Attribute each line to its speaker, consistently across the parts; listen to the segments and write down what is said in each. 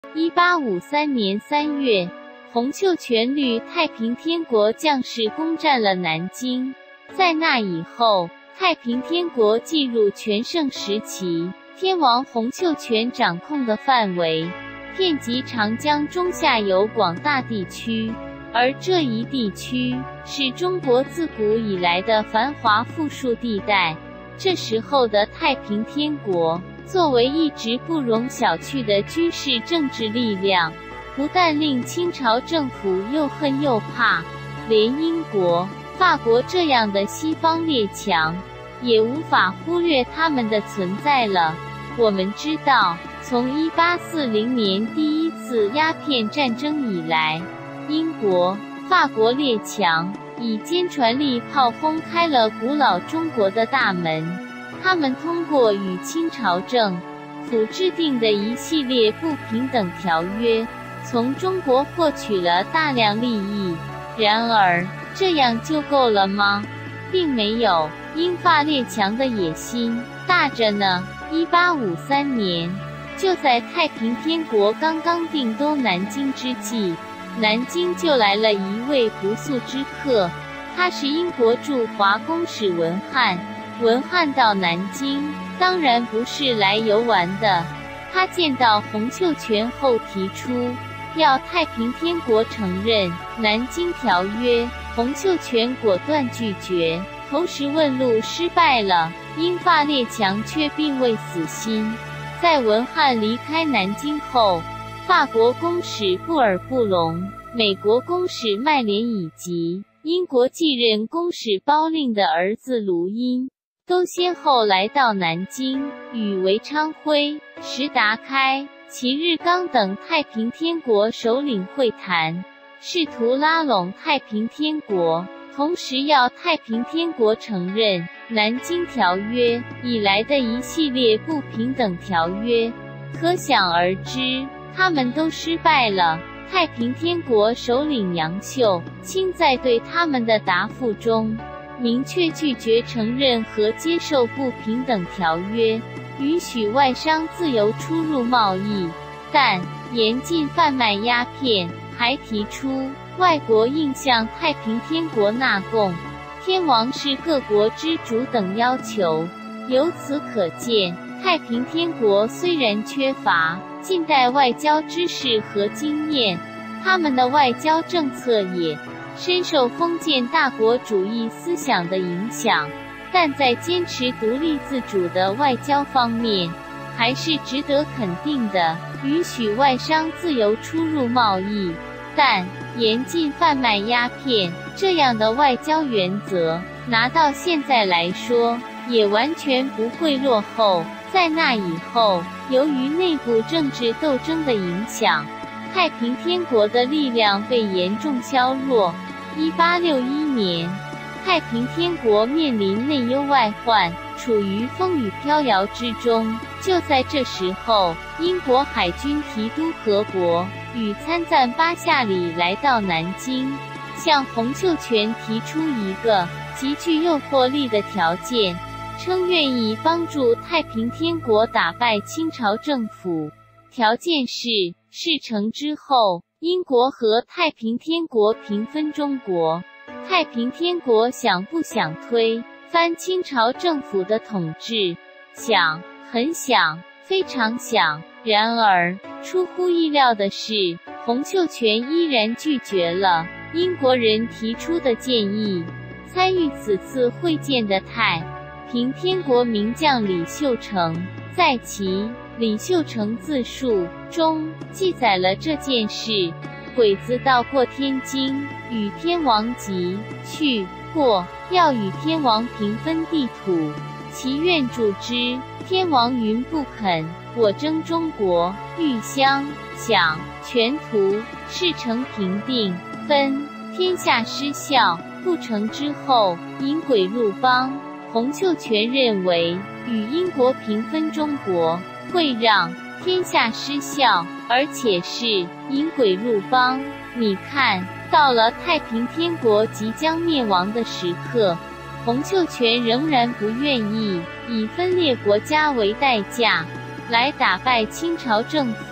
Speaker 1: 1853年3月，洪秀全率太平天国将士攻占了南京。在那以后，太平天国进入全盛时期，天王洪秀全掌控的范围遍及长江中下游广大地区，而这一地区是中国自古以来的繁华富庶地带。这时候的太平天国作为一直不容小觑的军事政治力量，不但令清朝政府又恨又怕，连英国、法国这样的西方列强也无法忽略他们的存在了。我们知道，从1840年第一次鸦片战争以来，英国、法国列强以坚船利炮轰开了古老中国的大门。他们通过与清朝政府制定的一系列不平等条约，从中国获取了大量利益。然而，这样就够了吗？并没有，英法列强的野心大着呢。1853年，就在太平天国刚刚定都南京之际，南京就来了一位不速之客，他是英国驻华公使文翰。文翰到南京，当然不是来游玩的。他见到洪秀全后提出要太平天国承认南京条约，洪秀全果断拒绝，投石问路失败了。英法列强却并未死心，在文翰离开南京后，法国公使布尔布隆、美国公使麦连以及英国继任公使包令的儿子卢因，都先后来到南京，与韦昌辉、石达开、齐日刚等太平天国首领会谈，试图拉拢太平天国，同时要太平天国承认南京条约以来的一系列不平等条约。可想而知，他们都失败了。太平天国首领杨秀清在对他们的答复中明确拒绝承认和接受不平等条约，允许外商自由出入贸易，但严禁贩卖鸦片，还提出外国应向太平天国纳贡，天王是各国之主等要求。由此可见，太平天国虽然缺乏近代外交知识和经验，他们的外交政策也深受封建大国主义思想的影响，但在坚持独立自主的外交方面，还是值得肯定的。允许外商自由出入贸易，但严禁贩卖鸦片，这样的外交原则，拿到现在来说，也完全不会落后。在那以后，由于内部政治斗争的影响，太平天国的力量被严重削弱。1861年，太平天国面临内忧外患，处于风雨飘摇之中。就在这时候，英国海军提督何伯与参赞巴夏里来到南京，向洪秀全提出一个极具诱惑力的条件，称愿意帮助太平天国打败清朝政府。条件是，事成之后，英国和太平天国平分中国。太平天国想不想推翻清朝政府的统治？想，很想，非常想。然而，出乎意料的是，洪秀全依然拒绝了英国人提出的建议。参与此次会见的太平天国名将李秀成，在其李秀成自述中记载了这件事。鬼子到过天津，与天王集去过，要与天王平分地土，其愿助之。天王云不肯。我征中国，欲相享全图，事成平定，分天下失效。不成之后，引鬼入邦。洪秀全认为，与英国平分中国会让天下失效，而且是引鬼入邦。你看，到了太平天国即将灭亡的时刻，洪秀全仍然不愿意以分裂国家为代价来打败清朝政府。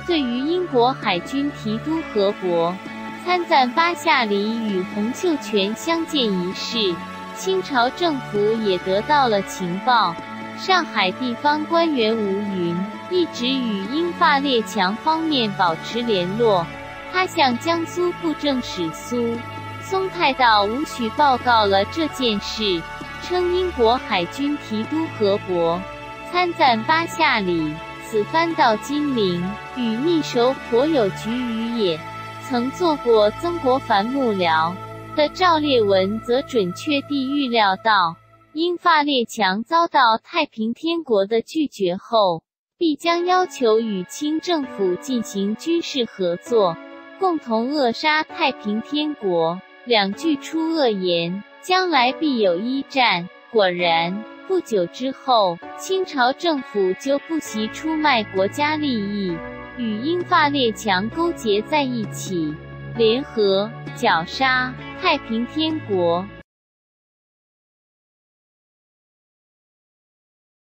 Speaker 1: 对于英国海军提督河伯参赞巴夏里与洪秀全相见一事，清朝政府也得到了情报。上海地方官员吴云一直与英法列强方面保持联络，他向江苏布政使苏松泰道武许报告了这件事，称英国海军提督河伯参赞巴夏里，此番到金陵，与逆首颇有局于也。曾做过曾国藩幕僚的赵烈文则准确地预料到，英法列强遭到太平天国的拒绝后，必将要求与清政府进行军事合作，共同扼杀太平天国。两句出恶言，将来必有一战。果然，不久之后，清朝政府就不惜出卖国家利益，与英法列强勾结在一起，联合绞杀太平天国。